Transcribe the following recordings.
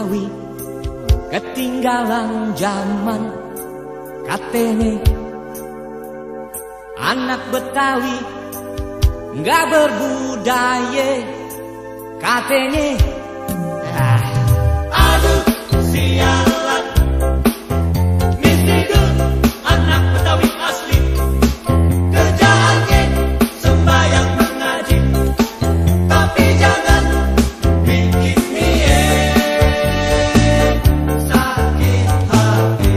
Betawi ketinggalan zaman, katene anak Betawi nggak berbudaya, katene. Aduh sialan, mesti anak Betawi asli, kerjaannya sembahyang mengaji, tapi jangan bikin dia sakit hati.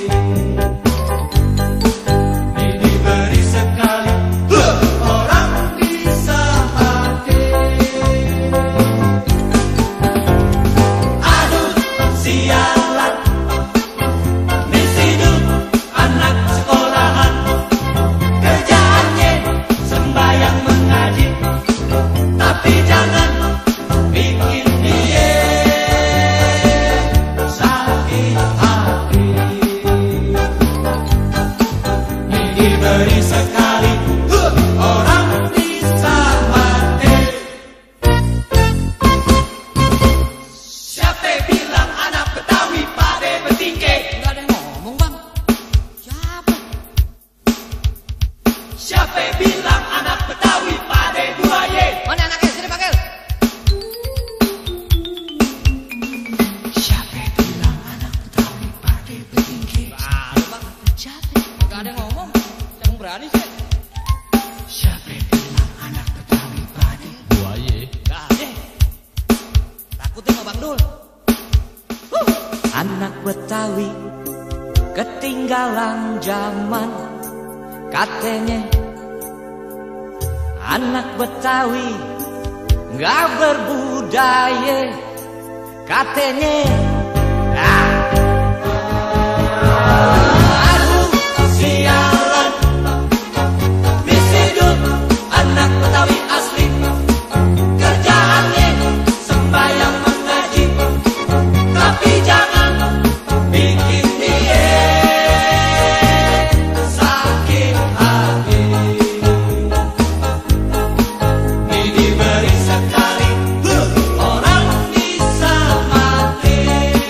Ini beri sekali orang bisa mati. Aduh sialan, mesti anak sekolahan, kerjaannya sembahyang mengaji, tapi jangan bikin dia sakit hati. Ini beri sekali orang bisa mati. Siapa bilang anak Betawi pada bertingkah? Nggak ada yang ngomong, Bang. Siapa? Siapa bilang anak Betawi pada buaya? Mana anaknya? Sini panggil. Siapa bilang anak Betawi pada bertingkah? Baru, Bang. Siapa? Nggak ada yang ngomong. Yang berani sih. Siapa bilang anak Betawi pada buaya? Nggak ada. Takutin sama Bang Dul. Anak Betawi ketinggalan zaman, katanya anak Betawi nggak berbudaya, katanya. Aduh sialan, mesti anak Betawi asli, kerjaannya sembahyang mengaji, tapi jangan bikin dia sakit hati. Ini beri sekali orang bisa mati.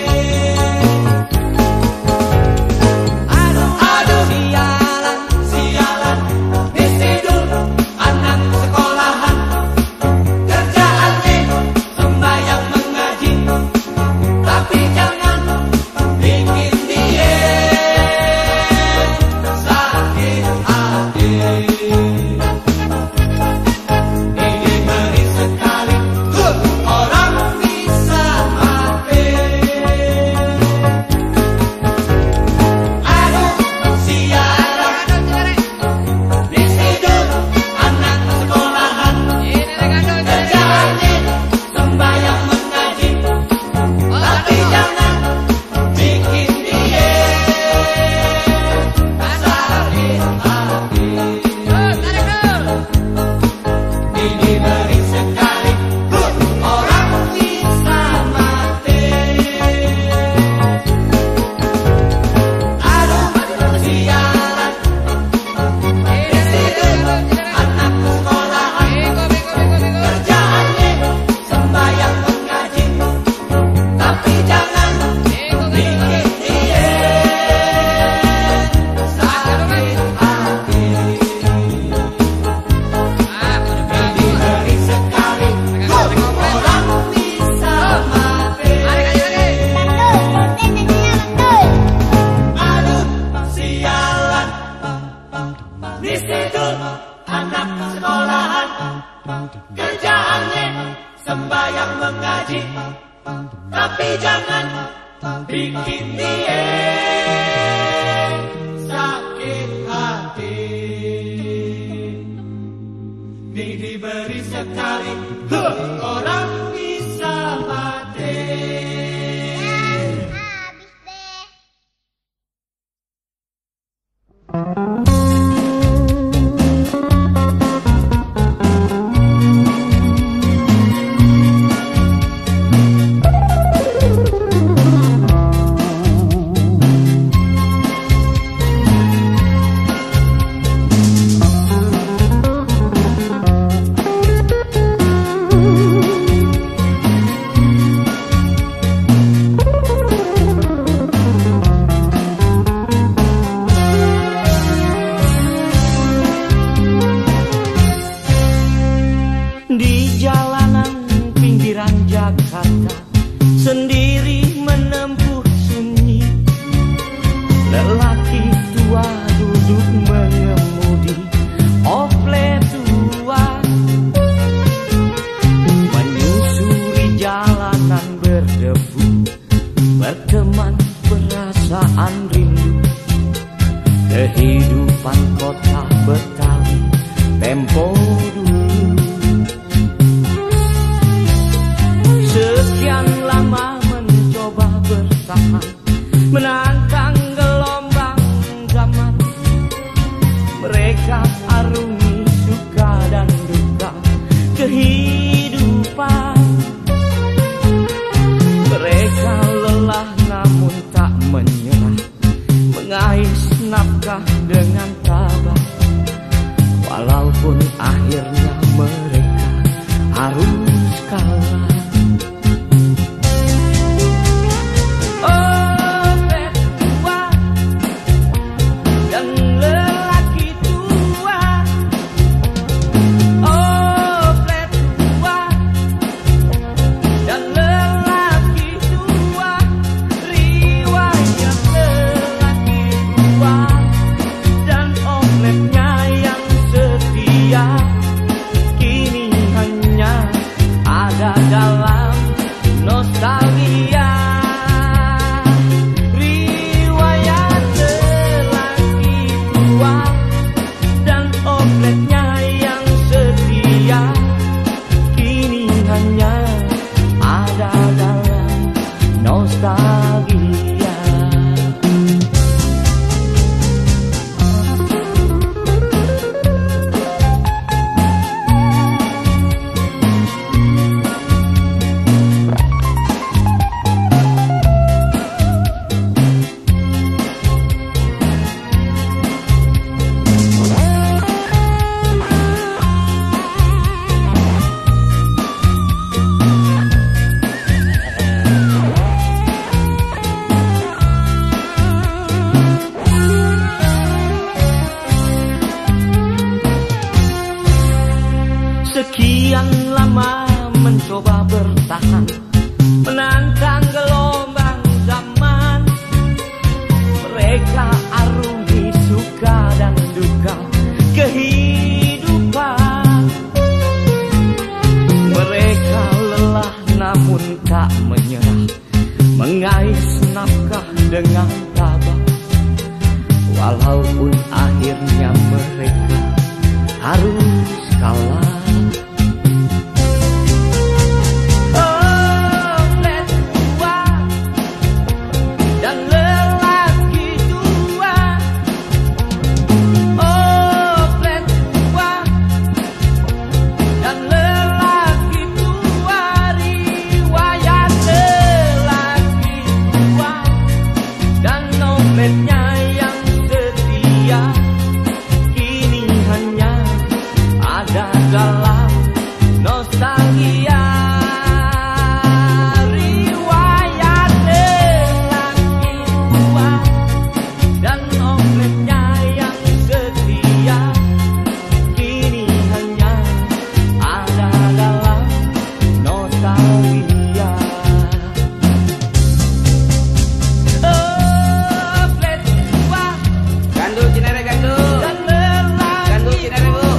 Aduh sialan, sialan, mesti anak sekolahan, kerjaannya sembahyang mengaji, tapi jangan bikin dia sakit hati. Ini beri sekali orang bisa mati. Aduh sialan, mesti anak sekolahan, kerjaannya sembahyang mengaji, tapi jangan bikin dia sakit hati. Ini beri sekali orang bisa mati. Aduh sialan, mesti anak sekolahan, kerjaannya sembahyang mengaji, tapi jangan bikin dia sakit hati. Ini beri sekali orang bisa mati. Aduh sialan, mesti anak sekolahan, kerjaannya sembahyang mengaji, tapi jangan bikin dia sakit hati. Ini diberi sekali orang bisa mati. Lelaki tua duduk mengemudi Opel tua, menyusuri jalanan berdebu, berteman perasaan rindu. Kehidupan kota Betawi tempo dulu. Sekian lama mencoba bertahan, menantang gelombang zaman. Mereka arungi suka dan duka kehidupan. Mereka lelah namun tak menyerah, mengais nafkah dengan tabah. Walaupun akhirnya mereka harus kalah. Sekian lama mencoba bertahan, menantang gelombang zaman. Mereka arungi suka dan duka kehidupan. Mereka lelah namun tak menyerah, mengais nafkah dengan tabah. Walaupun akhirnya mereka harus kalah. Dalam nostalgia, riwayat lelaki tua dan omletnya yang setia, kini hanya ada dalam nostalgia. Oplet tua, Gandul Cinere gandul. Gandul Cinere bu.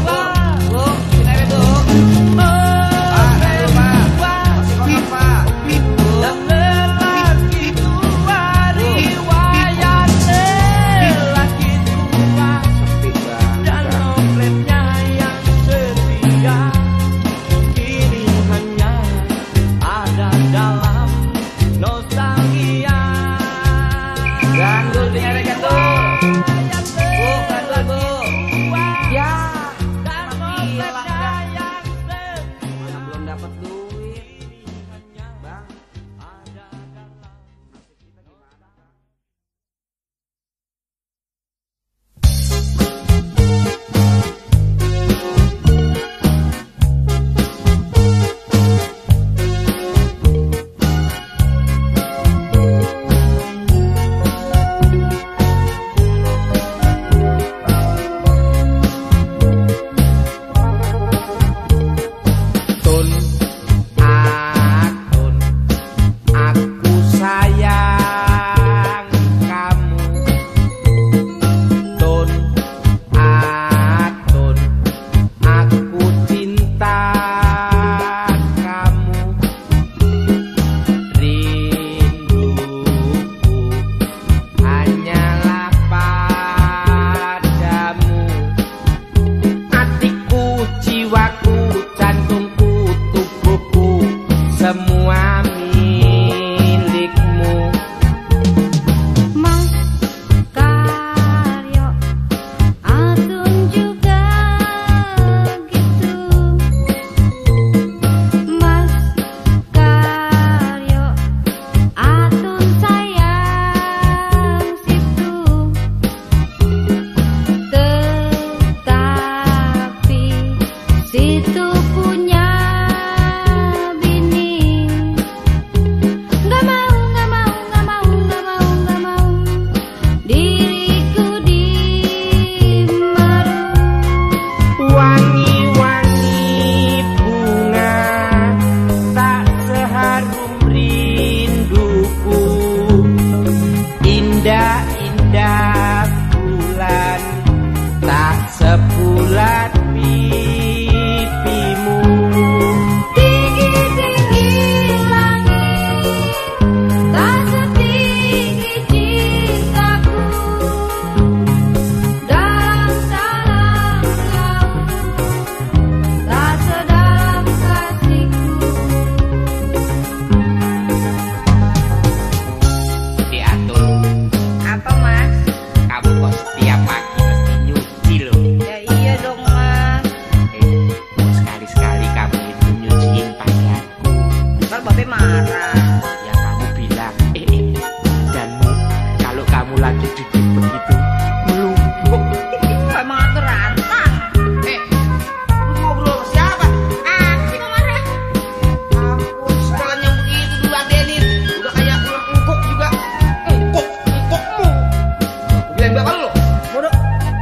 lagi duduk begitu melungkuk. Emang terantang. Lu ngobrol sama siapa? Aku marah. Aku sekarang yang begitu dulu adenin. Udah kayak ular engkok juga. Engkokmu. Aku bilang bapak lu. Bodoh.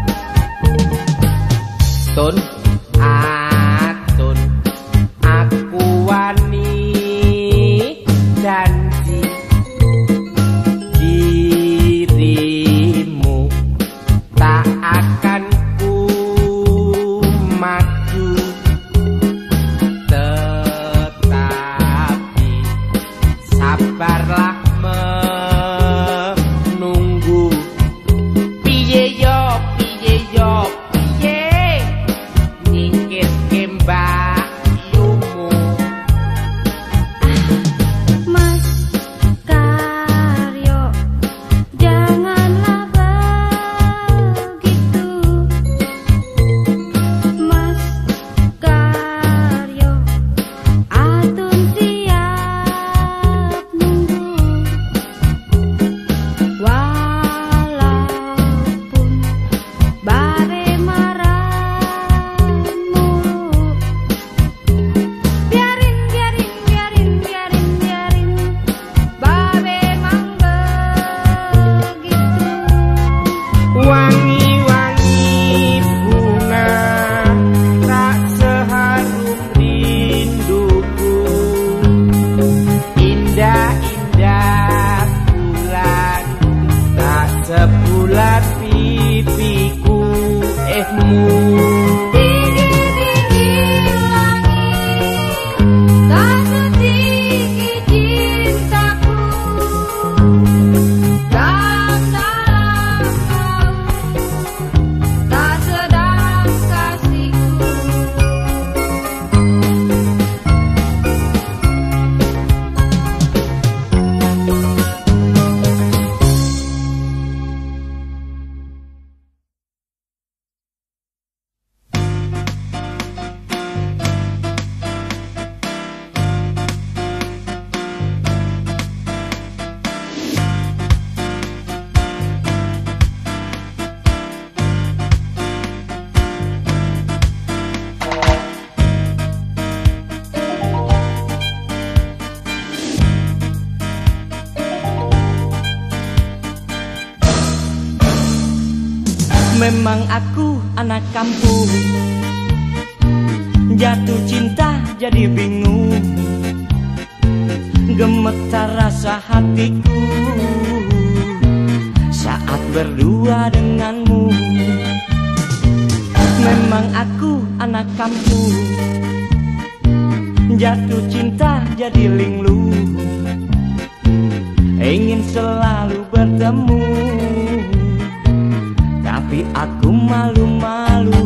Tun, Tun, aku wani janji dirimu tak akan ku maju, tetapi sabarlah menunggu. Piye yo, nyingkir kembayumu. Mas Karyo, janganlah begitu. Mas Karyo, Atun siap nunggu. Walaupun bare marahmu, biarin babe mang begitu. Wangi-wangi bunga tak seharum rinduku, indah-indah bulan tak sebulat pipiku. Tinggi-tinggi langit, tak setinggi cintaku. Dan dalam laut, tak sedalam kasihku. Memang aku anak kampung, jatuh cinta jadi bingung, gemetar rasa hatiku saat berdua denganmu. Memang aku anak kampung, jatuh cinta jadi linglung, ingin selalu bertemu, tapi aku malu-malu.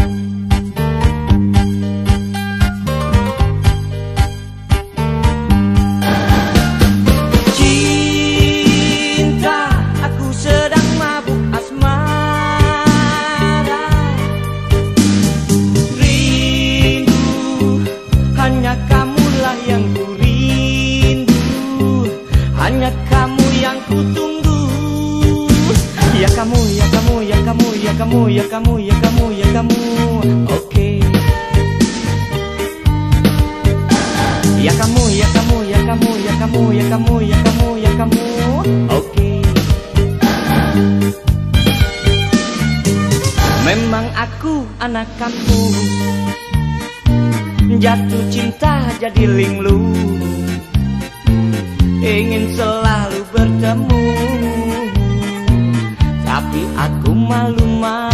Cinta, aku sedang mabuk asmara. Rindu, hanya kamulah yang ku rindu, hanya kamu yang ku tunggu. Ya kamu, ya kamu, ya kamu, ya kamu, ya kamu, ya kamu, ya kamu. Oke. Ya kamu, ya kamu, ya kamu, ya kamu, ya kamu, ya kamu, ya kamu. Oke. Memang aku anak kampung, jatuh cinta jadi linglung, ingin selalu bertemu, tapi aku malu-malu.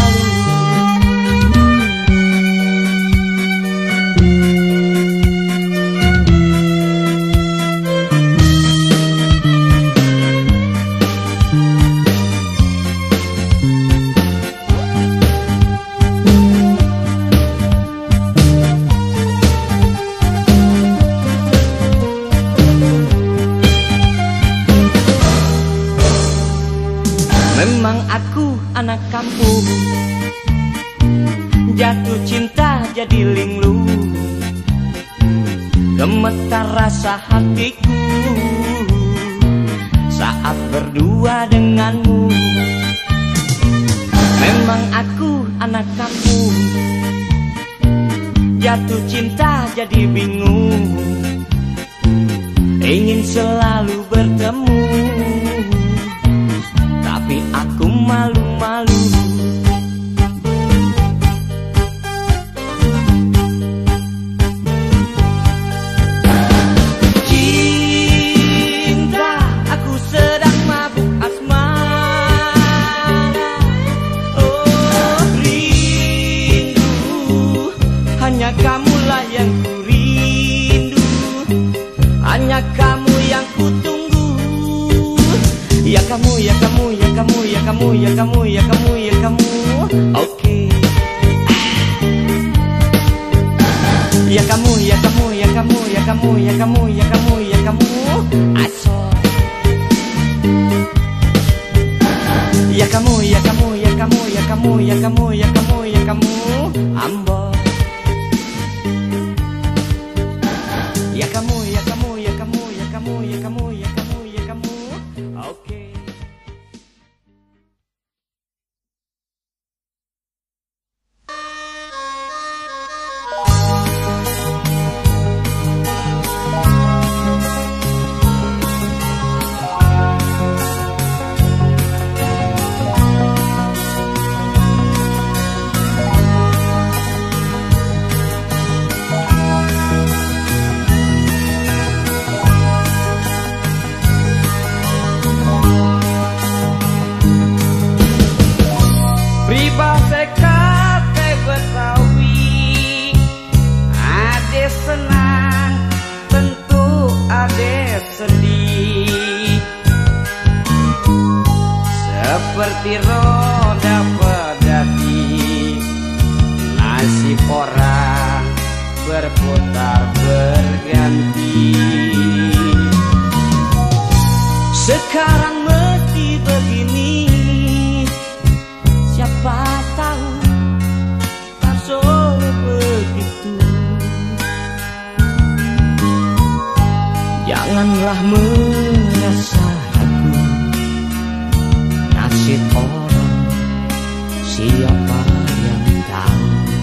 Memang aku anak kampung, jatuh cinta jadi linglung, gemetar rasa hatiku saat berdua denganmu. Memang aku anak kampung, jatuh cinta jadi bingung, ingin selalu bertemu, tapi aku malu-malu. Cinta, aku sedang mabuk asmara. Oh rindu, hanya kamulah yang ku rindu, hanya kamu yang ku tunggu. Ya kamu, ya kamu, ya kamu, ya kamu, ya kamu, ya kamu, ya kamu. Oke. Ya kamu, ya kamu, ya kamu, ya kamu, ya kamu, ya kamu, ya kamu. Aso. Ya kamu, ya kamu, ya kamu, ya kamu, ya kamu, ya kamu, ya kamu. Ambo. Ya kamu, ya kamu, ya kamu, ya kamu, ya kamu, ya kamu, ya kamu. Oke. Seperti roda pedati, nasib orang berputar berganti. Sekarang mesti begini, siapa tahu tak sore begitu. Janganlah merasa ragu, nasib orang siapa yang tahu.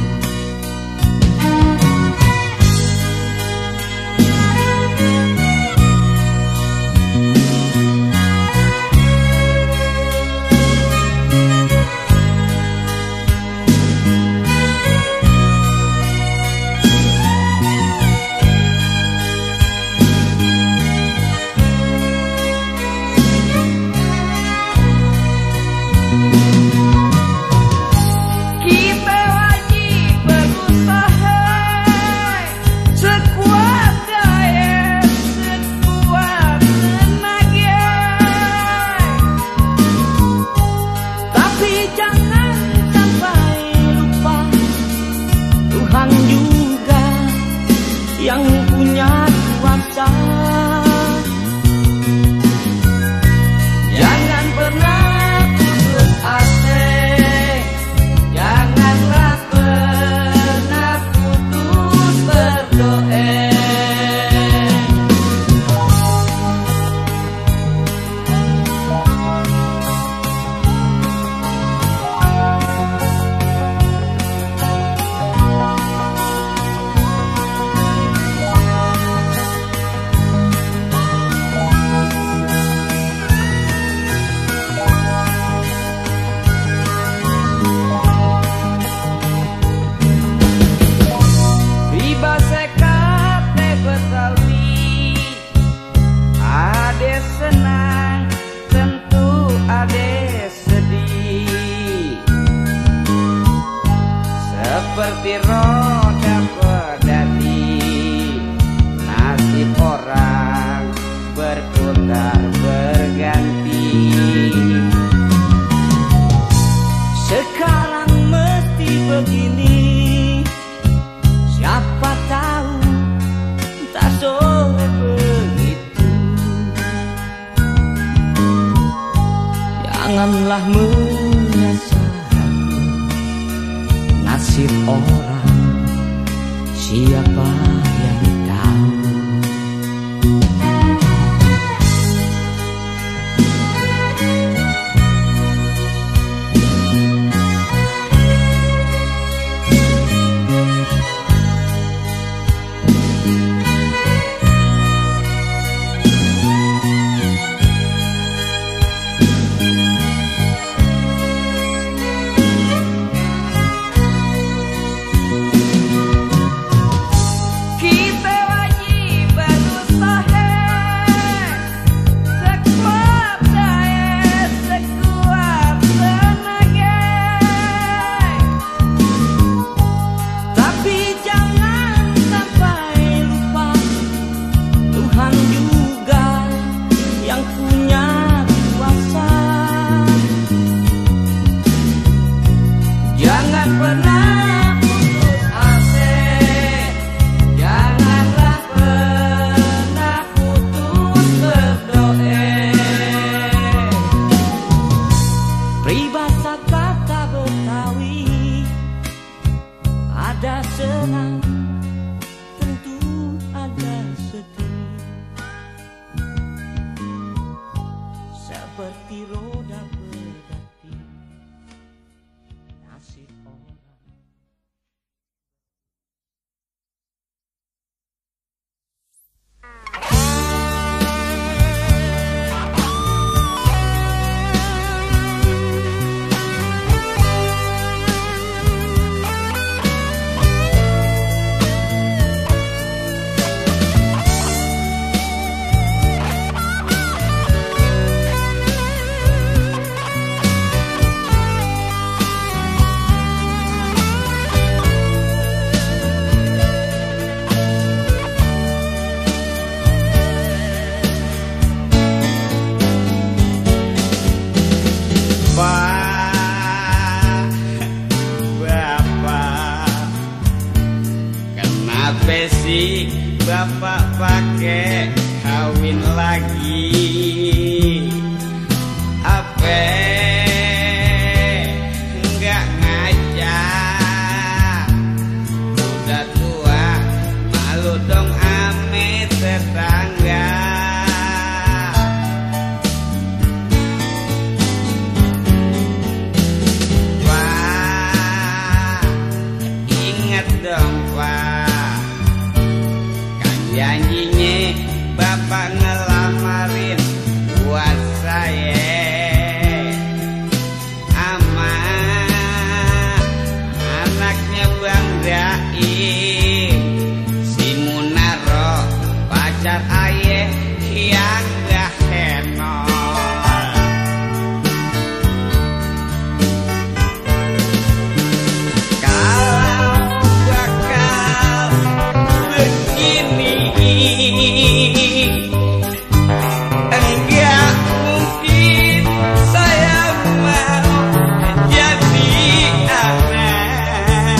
Yang punya kuasa, jangan pernah putus asa, janganlah pernah putus berdoa. Seperti roda pedati, nasib orang berputar berganti. Sekarang mesti begini, siapa tahu tak sore begitu. Janganlah merasa nasib orang siapa yang tahu. janji bapak pakai kawin lagi. Apa enggak ngajak, udah tua malu dong ame tetangga. Wah, ingat dong Pak, kan janjinya bapak ngelamarin buat saya. Ama anaknya Bang Daim, si Munaro pacar ayah yang gak henol. Kalau bakal begini, enggak mungkin saya mau jadi anak.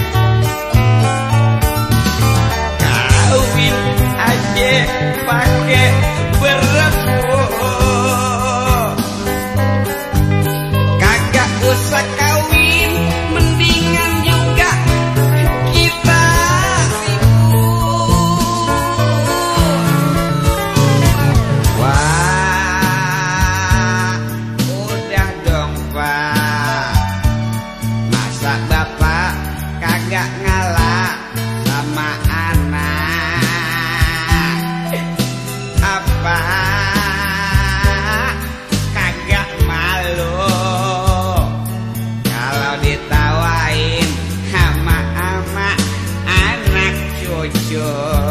Kawin aja pakai berepuk, kagak usah kawin, mendingan juga kita ribut. Wah, udah dong Pak, masa bapak kagak ngalah sama anak? Apa kagak malu kalau ditawain sama anak cucu?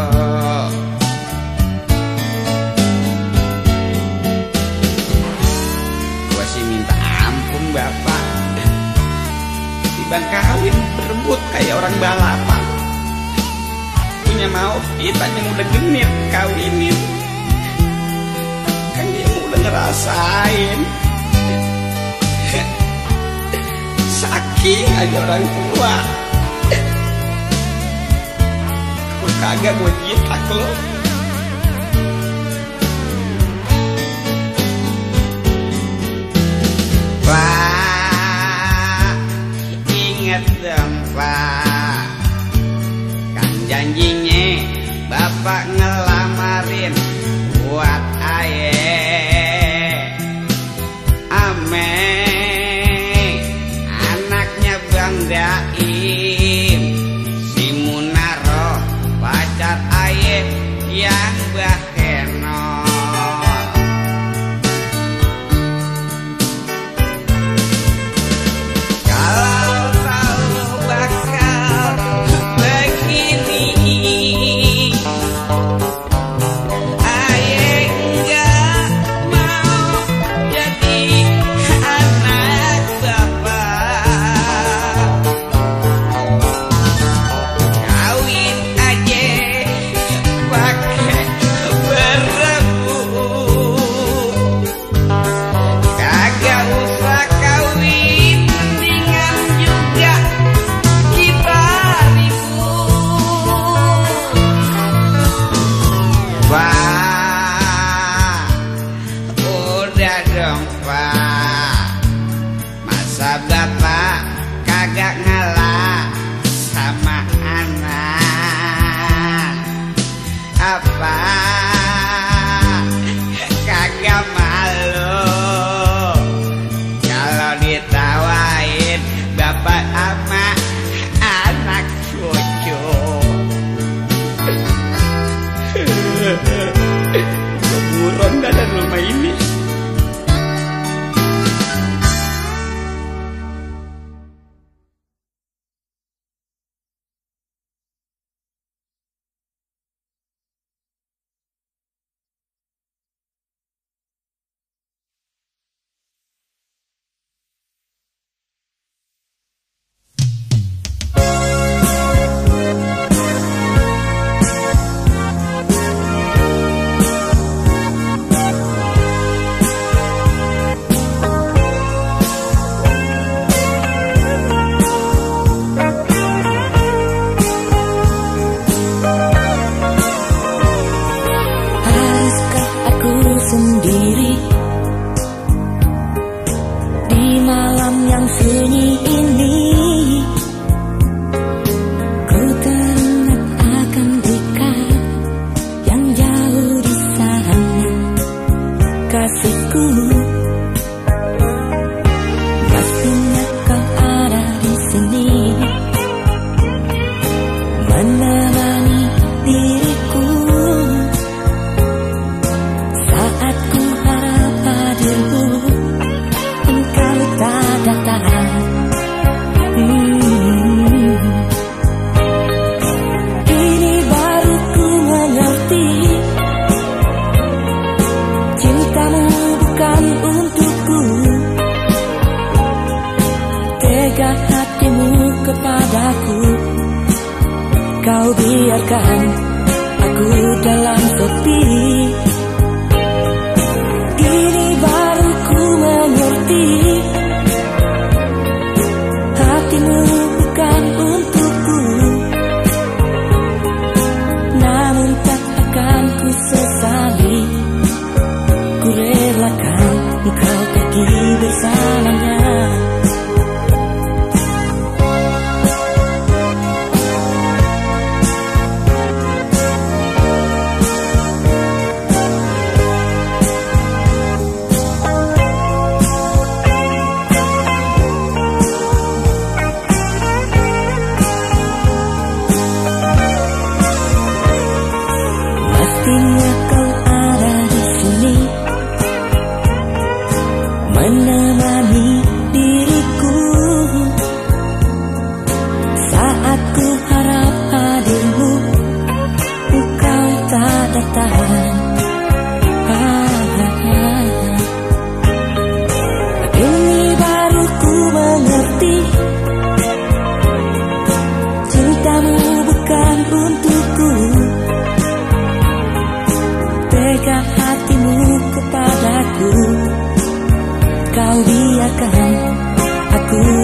Gua sih minta ampun bapak, dibang kawin berebut kayak orang balapan. Punya mau kita yang udah genit kawinin, kan dia udah ngerasain. Saking aja orang tua, gua kagak mau jitak lo. Pak, ingat dong Pak, kan janjinya bapak ngelamarin buat ayah. Ame anaknya Bang Daim, si Munaro pacar ayah yang bahenol. Kalau tahu bakal begini, ayah enggak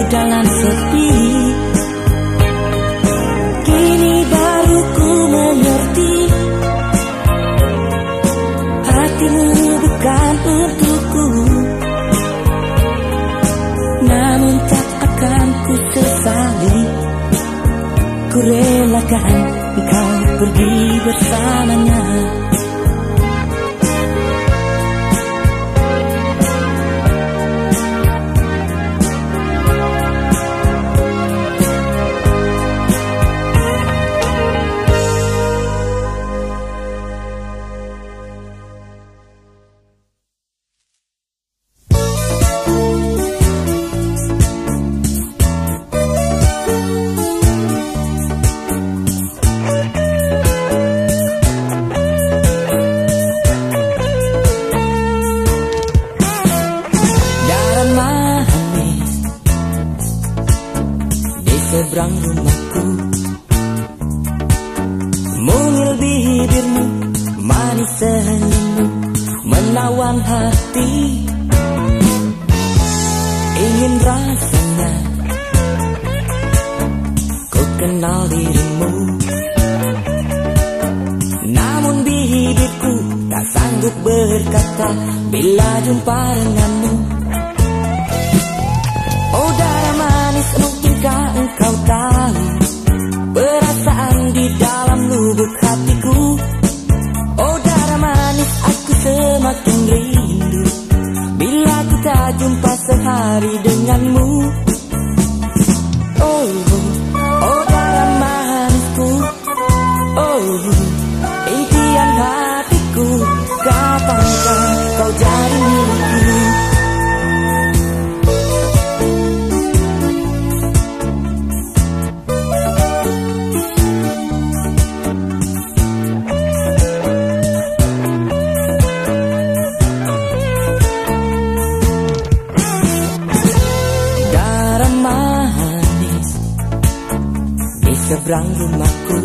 dalam sepi. Kini baru ku mengerti, hatimu bukan untukku. Namun tak akan ku sesali, ku relakan engkau pergi bersamanya. Seberang rumahku, mungil bibirmu, manis senyummu menawan hati. Ingin rasanya ku kenal dirimu, namun bibirku tak sanggup berkata bila jumpa denganmu. Oh darah manis, mungkinkah engkau tahu perasaan di dalam lubuk hatiku? Oh darah manis, aku semakin rindu bila ku tak jumpa sehari denganmu. Oh, oh darah manisku, oh impian hatiku, kapankah kau jadi milikku? Seberang rumahku,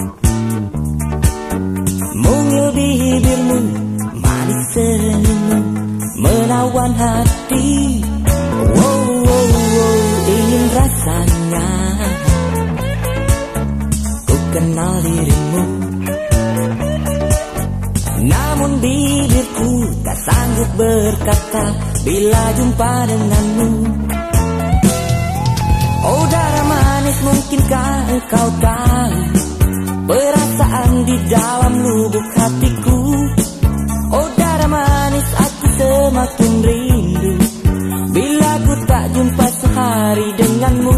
mungil bibirmu, manis senyummu menawan hati. Wow, wow, wow, ingin rasanya ku kenal dirimu, namun bibirku tak sanggup berkata bila jumpa denganmu. Oh darah manis, mungkinkah engkau tahu perasaan di dalam lubuk hatiku? Oh darah manis, aku semakin rindu bila ku tak jumpa sehari denganmu.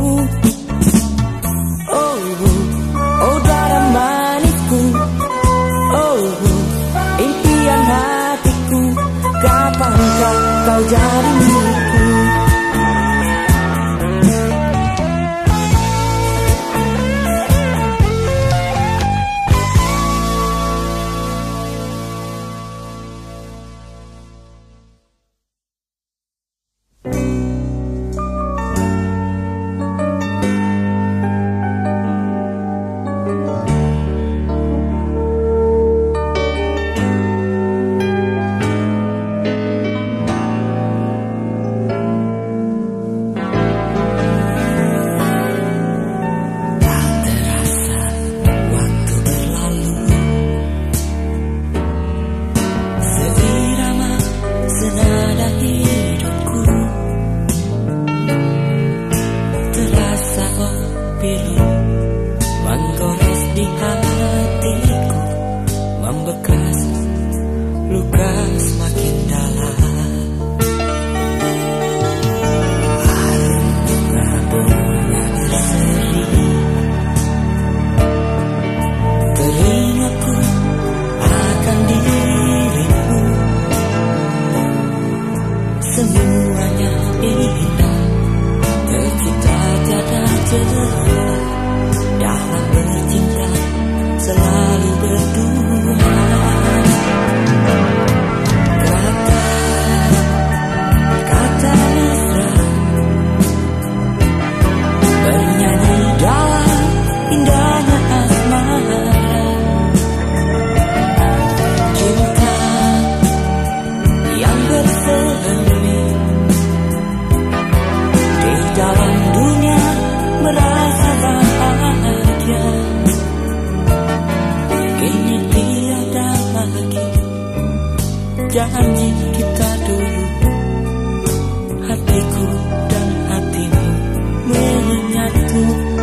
Oh, oh darah manisku, oh impian hatiku, kapankah kau jadi milikku? merasa bahagia. Kini tiada lagi janji kita dulu, hatiku dan hatimu menyatu.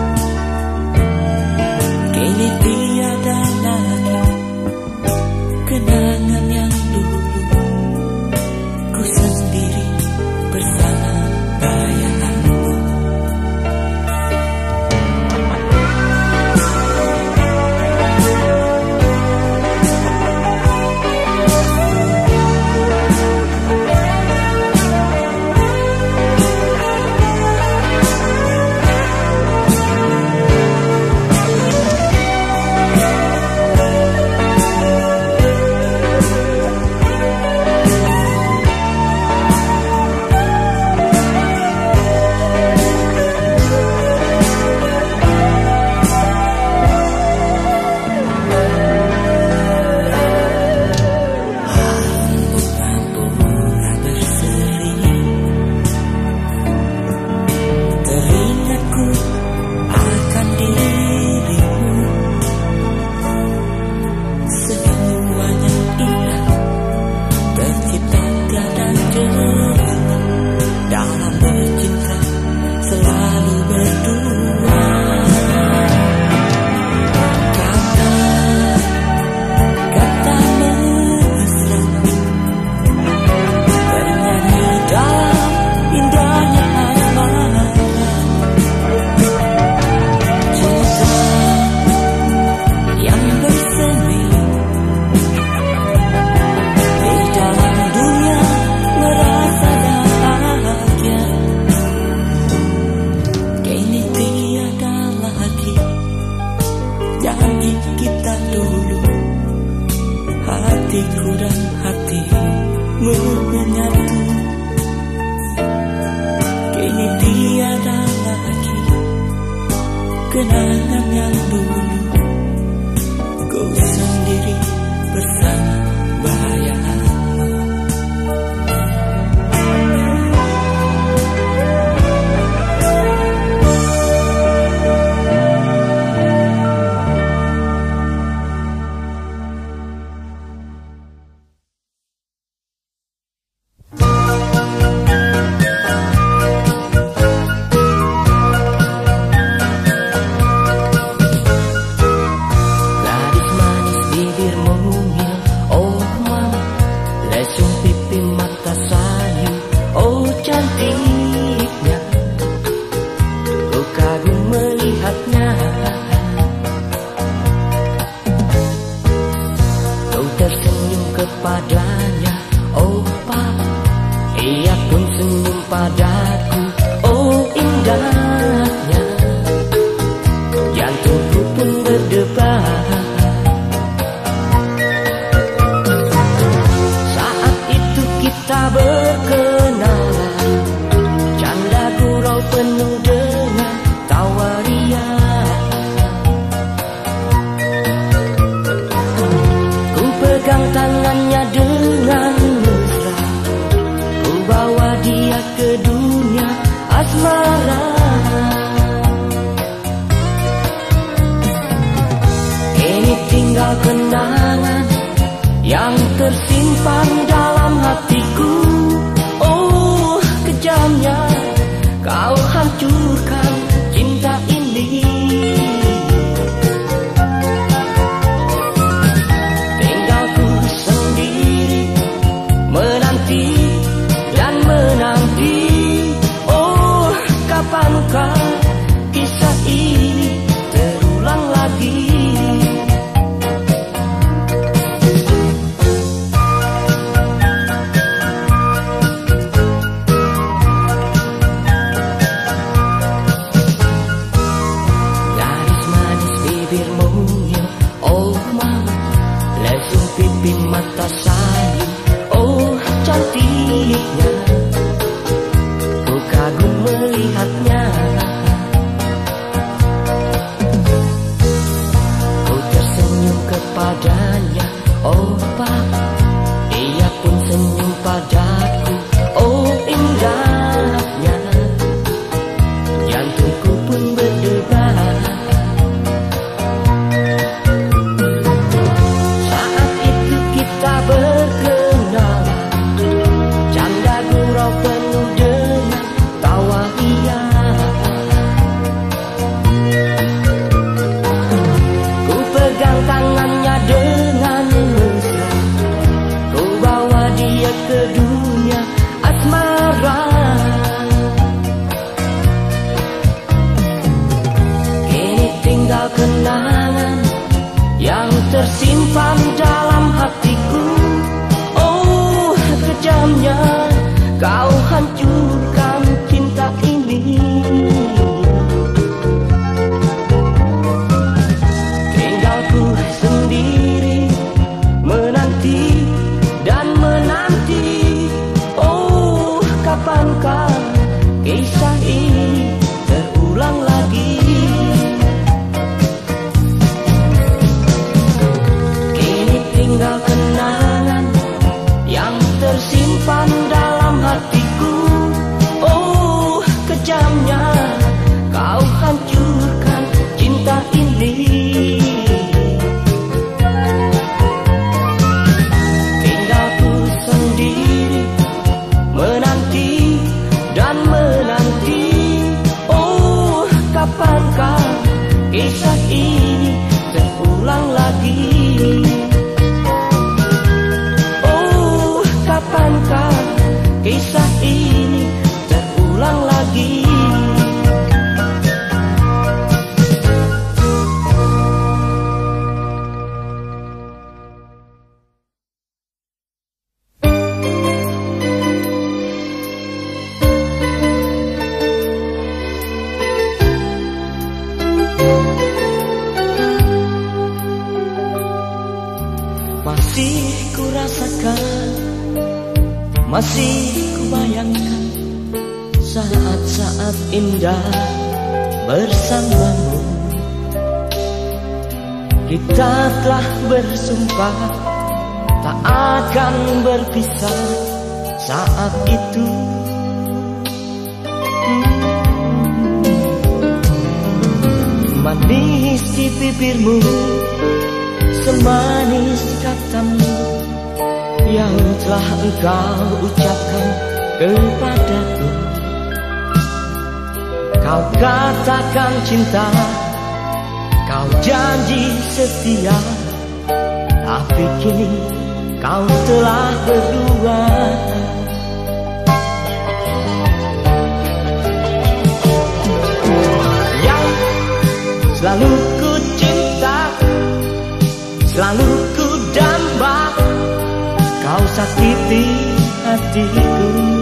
Kini tiada lagi kenangan yang dulu, ku sendiri bersama bayanganmu. Kita dulu, hatiku dan hatimu menyatu. Kini tiada lagi kenangan yang dulu, ku sendiri bersama bayanganmu. Padanya, oh Pak, ia pun senyum padaku, oh indahnya. Jantungku pun berdebar. Saat itu kita berkenalan, canda gurau penuh dengan tawa ria. Ku pegang tangannya dengan mesra, ku bawa dia ke dunia asmara. Ini tinggal kenangan yang tersimpan dalam hatiku. Oh kejamnya kau hancurkan cinta ini. Menanti dan menanti, oh kapankah kisah ini terulang lagi. Gadis manis bibir mungil, oh mama, lesung pipi mata sayu, oh cantiknya, ku kagum melihatnya. kisah ini terulang lagi. Oh, kapankah kisah ini terulang lagi? Masih ku rasakan, masih ku bayangkan saat-saat indah bersamamu. Kita telah bersumpah tak akan berpisah saat itu. Manis di bibirmu, semanis katamu yang telah engkau ucapkan kepadaku. Kau katakan cinta, kau janji setia, tapi kini kau telah berdua. Yang selalu ku cinta, selalu ku damba, kau sakiti hatiku.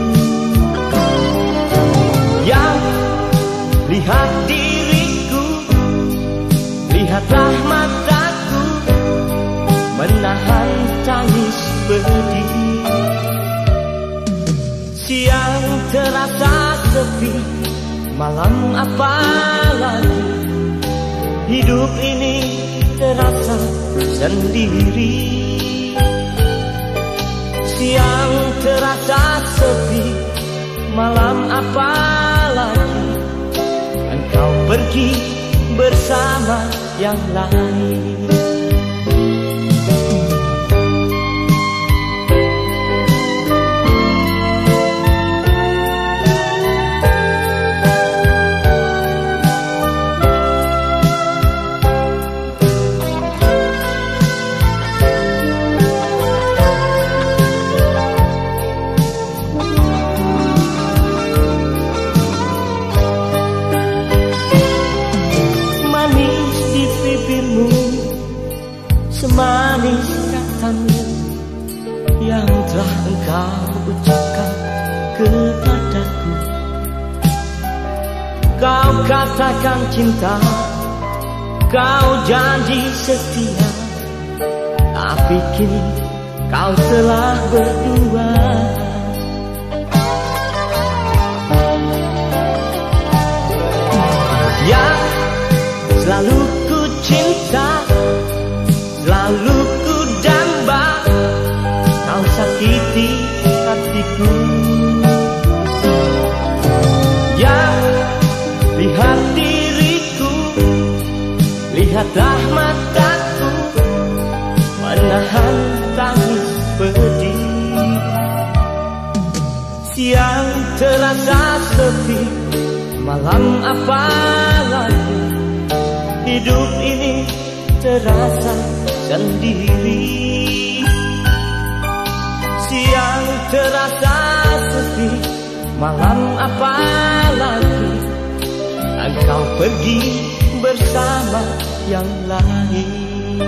Yang lihat diriku, lihatlah mataku, menahan tangis pedih. Siang terasa sepi, malam apalagi, hidup ini terasa sendiri. Siang terasa sepi, malam apalagi, engkau pergi bersama yang lain. Semanis katamu yang telah engkau ucapkan kepadaku. Kau katakan cinta, kau janji setia, tapi kini kau telah berdua. Yang selalu ku cinta, selalu ku damba, kau sakiti hatiku. Yang lihat diriku, lihatlah mataku, menahan tangis pedih. Siang terasa sepi, malam apalagi, hidup ini terasa sendiri. Siang terasa sepi, malam apalagi, engkau pergi bersama yang lain.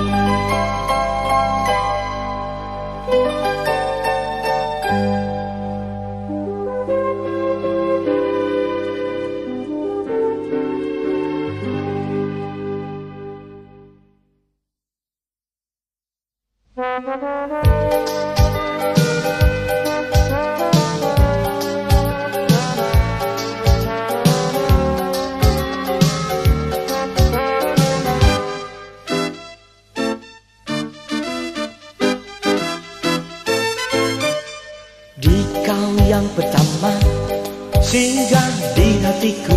Yang pertama singgah di hatiku,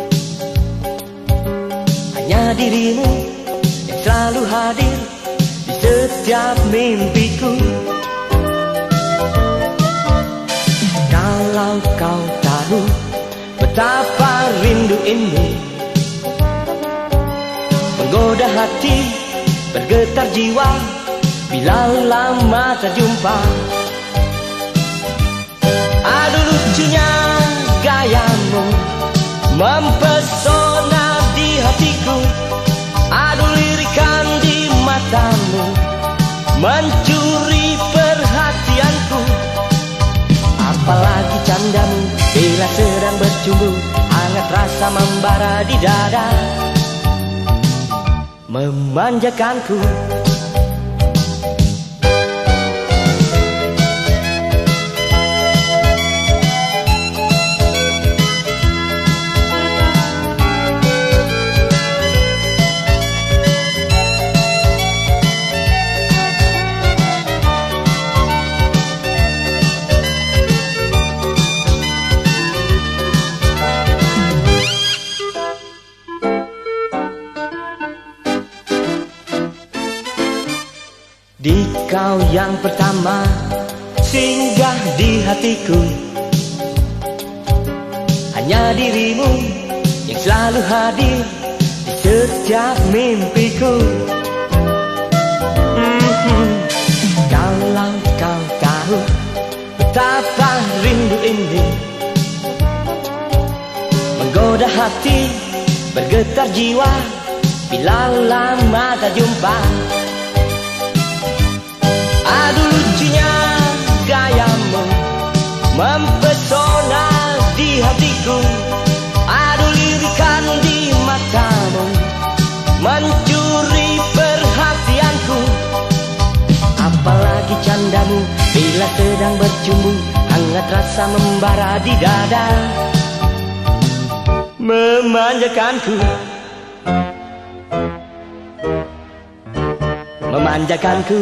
hanya dirimu yang selalu hadir di setiap mimpiku. Kalau kau tahu betapa rindu ini, menggoda hati, bergetar jiwa bila lama tak jumpa. Aduh lucunya gayamu, mempesona di hatiku. Aduh lirikan di matamu, mencuri perhatianku. Apalagi candamu bila sedang bercumbu, hangat rasa membara di dada, memanjakanku. Di kau yang pertama singgah di hatiku, hanya dirimu yang selalu hadir di setiap mimpiku. Kalau kau tahu betapa rindu ini menggoda hati, bergetar jiwa bila lama tak jumpa. Aduh lucunya gayamu, mempesona di hatiku. Aduh lirikan di matamu, mencuri perhatianku. Apalagi candamu bila sedang bercumbu, hangat rasa membara di dada, memanjakanku, memanjakanku.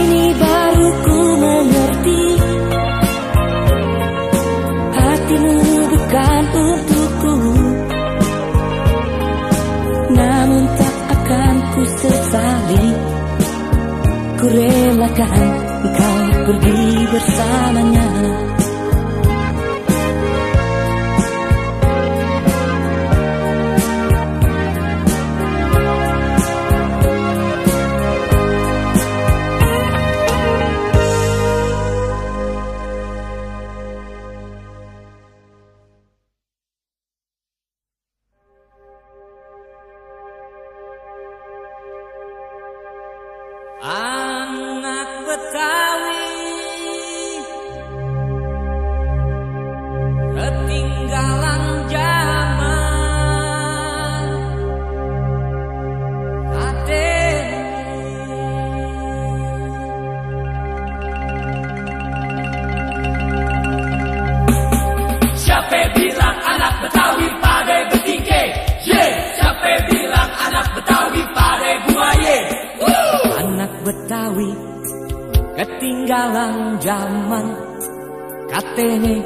Kini baru ku mengerti hatimu Siapa bilang anak Betawi pada bertingke? Ye, siapa bilang anak Betawi pada buaye? Anak Betawi ketinggalan zaman, katanya.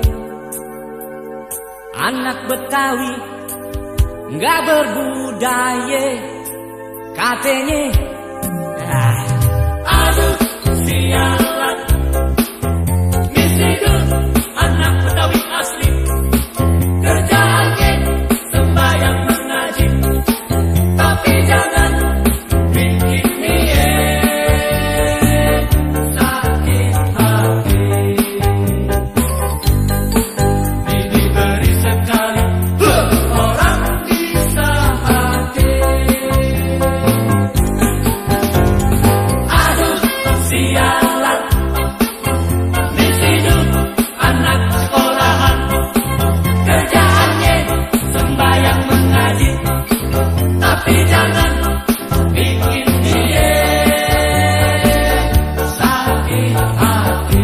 Anak Betawi nggak berbudaya, katanya. Aduh, sialan. Misi anak Betawi asli. Kerjaannya sembahyang mengaji, tapi jangan bikin mie sakit hati. Ini beri sekali orang bisa mati. Aduh, sialan. Misi anak sekolahan. Kerjaannya sembahyang mengaji, tapi jangan bikin dia sakit hati.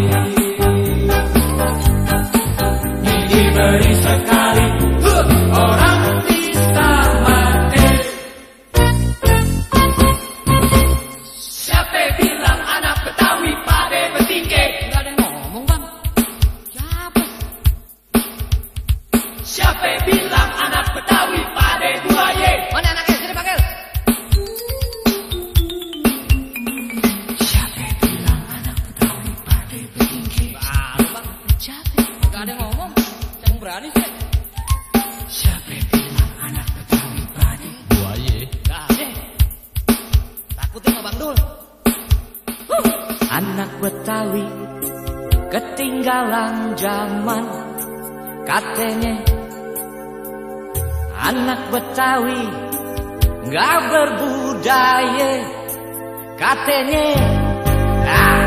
Ini diberi sekali orang bisa mati. Siapa bilang anak Betawi pada bertingke? Nggak ada yang ngomong, Bang. Siapa? Siapa bilang anak Betawi pada buaye? Mana anaknya? Sini panggil. Siapa bilang anak Betawi pada bertingke? Baru, Bang. Siapa? Nggak ada yang ngomong. Jangan berani sih. Siapa bilang anak Betawi pada buaye? Nggak ada. Takutin sama Bang Dul. Anak Betawi ketinggalan zaman, katanya. Anak Betawi nggak berbudaya, katanya.